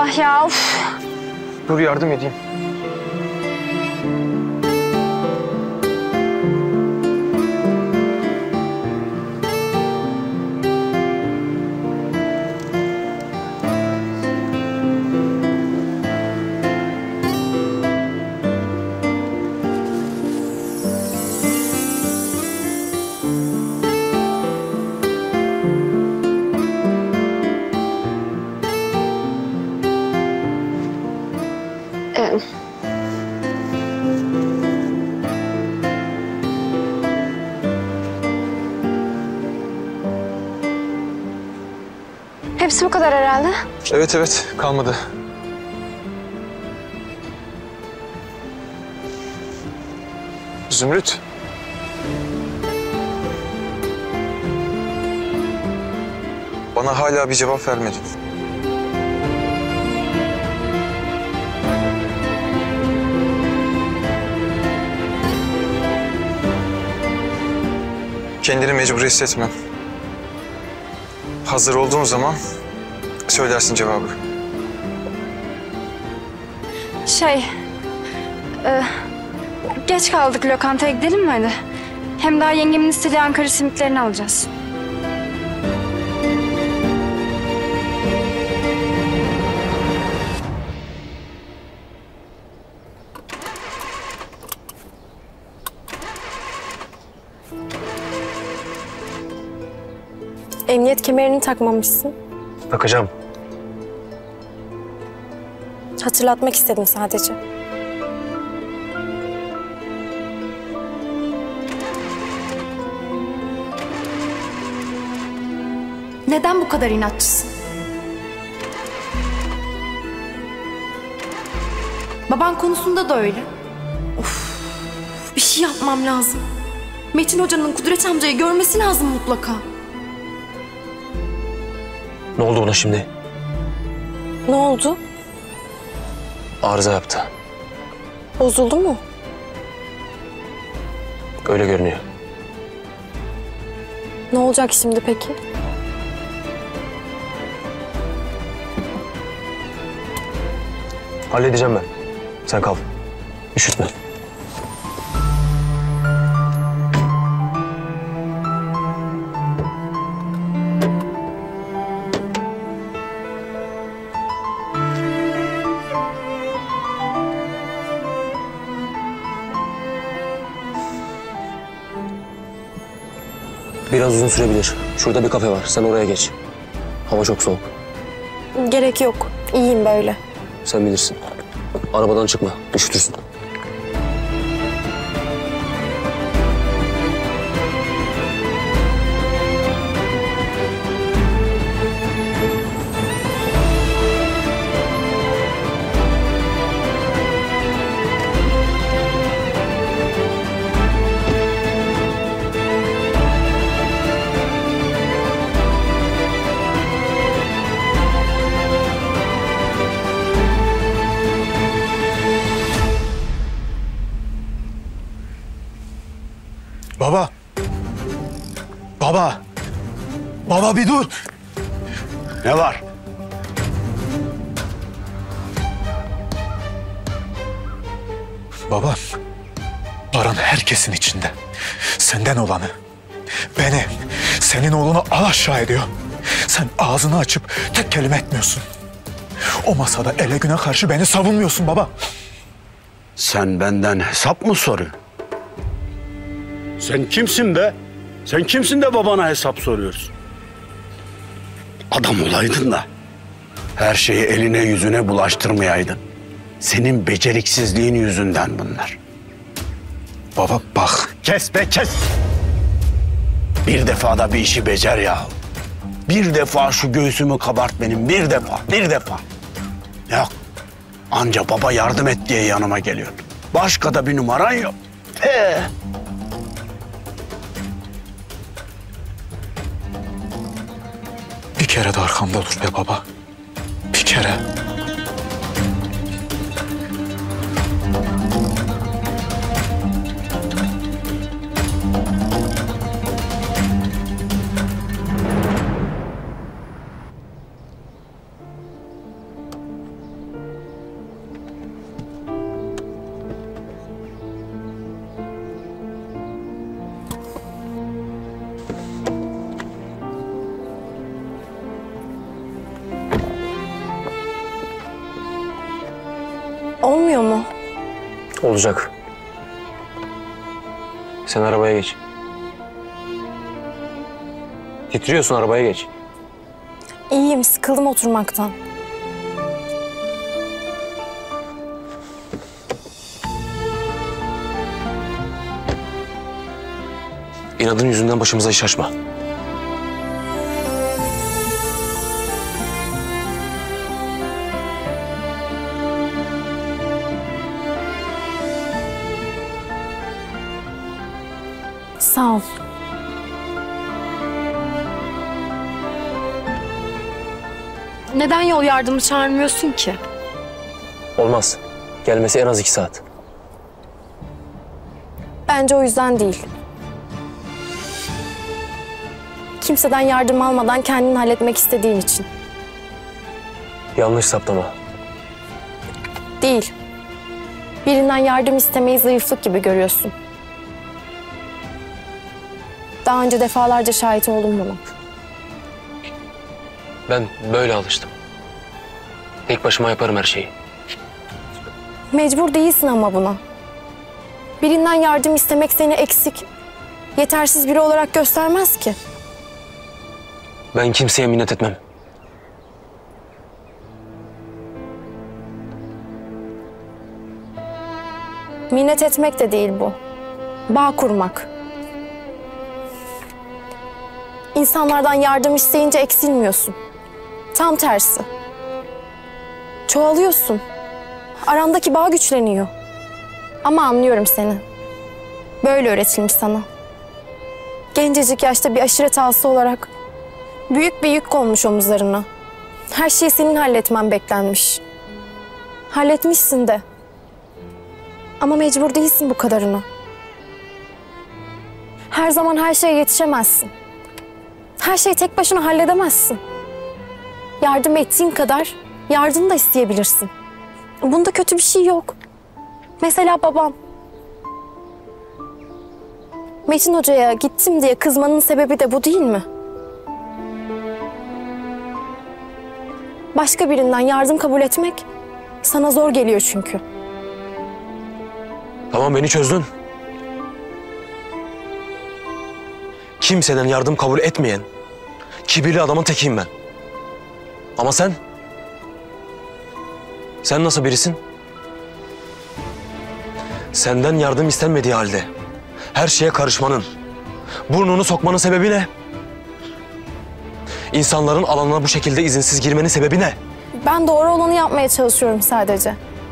Allah ya, of. Dur yardım edeyim. Hepsi bu kadar herhalde. Evet, kalmadı. Zümrüt. Bana hala bir cevap vermedin. Kendini mecbur hissetme. Hazır olduğun zaman söylersin cevabı. Geç kaldık, lokantaya gidelim mi hadi? Hem daha yengemin istediği Ankara simitlerini alacağız. Emniyet kemerini takmamışsın. Takacağım. Hatırlatmak istedim sadece. Neden bu kadar inatçısın? Baban konusunda da öyle. Of, bir şey yapmam lazım. Metin Hoca'nın Kudret amcayı görmesi lazım mutlaka. Ne oldu buna şimdi? Ne oldu? Arıza yaptı. Bozuldu mu? Öyle görünüyor. Ne olacak şimdi peki? Halledeceğim ben. Sen kal. Üşütme. Biraz uzun sürebilir. Şurada bir kafe var. Sen oraya geç. Hava çok soğuk. Gerek yok. İyiyim böyle. Sen bilirsin. Arabadan çıkma. Üşütürsün. Baba. Baba. Baba bir dur. Ne var? Baba. Paran herkesin içinde. Senden olanı. Beni, senin oğlunu alaşağı ediyor. Sen ağzını açıp tek kelime etmiyorsun. O masada ele güne karşı beni savunmuyorsun baba. Sen benden hesap mı soruyorsun? Sen kimsin be? Sen kimsin de babana hesap soruyorsun? Adam olaydın da her şeyi eline yüzüne bulaştırmayaydın. Senin beceriksizliğin yüzünden bunlar. Baba bak. Kes be kes. Bir defa da bir işi becer ya. Bir defa şu göğsümü kabart benim. Bir defa. Yok. Anca baba yardım et diye yanıma geliyor. Başka da bir numaran yok. Bir kere de arkamda dur be baba. Bir kere. Olmuyor mu? Olacak. Sen arabaya geç. Titriyorsun, arabaya geç. İyiyim, sıkıldım oturmaktan. İnadın yüzünden başımıza iş açma. Sağ ol. Neden yol yardımı çağırmıyorsun ki? Olmaz. Gelmesi en az 2 saat. Bence o yüzden değil. Kimseden yardım almadan kendin halletmek istediğin için. Yanlış saptama. Değil. Birinden yardım istemeyi zayıflık gibi görüyorsun. Daha önce defalarca şahit oldum buna. Ben böyle alıştım. Tek başıma yaparım her şeyi. Mecbur değilsin ama buna. Birinden yardım istemek seni eksik, yetersiz biri olarak göstermez ki. Ben kimseye minnet etmem. Minnet etmek de değil bu. Bağ kurmak. İnsanlardan yardım isteyince eksilmiyorsun. Tam tersi. Çoğalıyorsun. Arandaki bağ güçleniyor. Ama anlıyorum seni. Böyle öğretilmiş sana. Gencecik yaşta bir aşiret ağası olarak büyük bir yük konmuş omuzlarına. Her şeyi senin halletmen beklenmiş. Halletmişsin de. Ama mecbur değilsin bu kadarına. Her zaman her şeye yetişemezsin. Her şeyi tek başına halledemezsin. Yardım ettiğin kadar yardım da isteyebilirsin. Bunda kötü bir şey yok. Mesela babam. Metin Hoca'ya gittim diye kızmanın sebebi de bu değil mi? Başka birinden yardım kabul etmek sana zor geliyor çünkü. Tamam, beni çözdün. Kimseden yardım kabul etmeyen, kibirli adamın tekiyim ben. Ama sen? Sen nasıl birisin? Senden yardım istenmediği halde her şeye karışmanın, burnunu sokmanın sebebi ne? İnsanların alanına bu şekilde izinsiz girmenin sebebi ne? Ben doğru olanı yapmaya çalışıyorum sadece.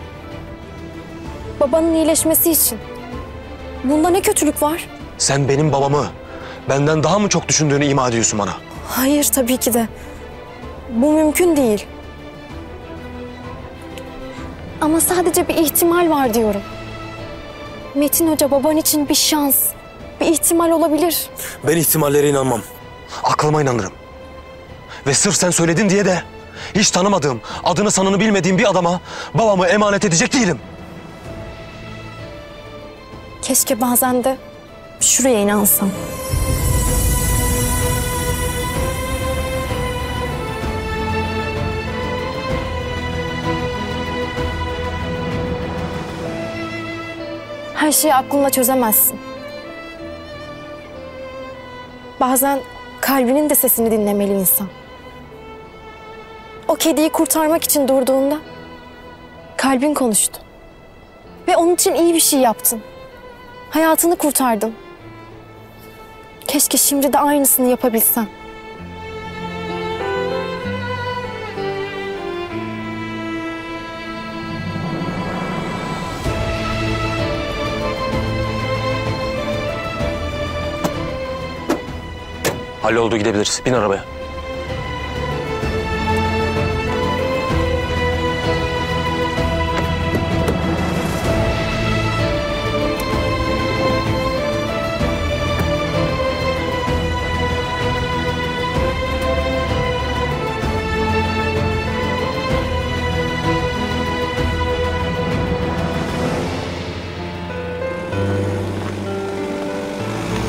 Babanın iyileşmesi için. Bunda ne kötülük var? Sen benim babamı benden daha mı çok düşündüğünü ima ediyorsun bana? Hayır, tabii ki de. Bu mümkün değil. Ama sadece bir ihtimal var diyorum. Metin Hoca baban için bir şans, bir ihtimal olabilir. Ben ihtimallere inanmam. Aklıma inanırım. Ve sırf sen söyledin diye de hiç tanımadığım, adını sanını bilmediğim bir adama babamı emanet edecek değilim. Keşke bazen de şuraya inansam. Her şeyi aklınla çözemezsin. Bazen kalbinin de sesini dinlemeli insan. O kediyi kurtarmak için durduğunda kalbin konuştu. Ve onun için iyi bir şey yaptın. Hayatını kurtardın. Keşke şimdi de aynısını yapabilsen. Halloldu, gidebiliriz. Bin arabaya.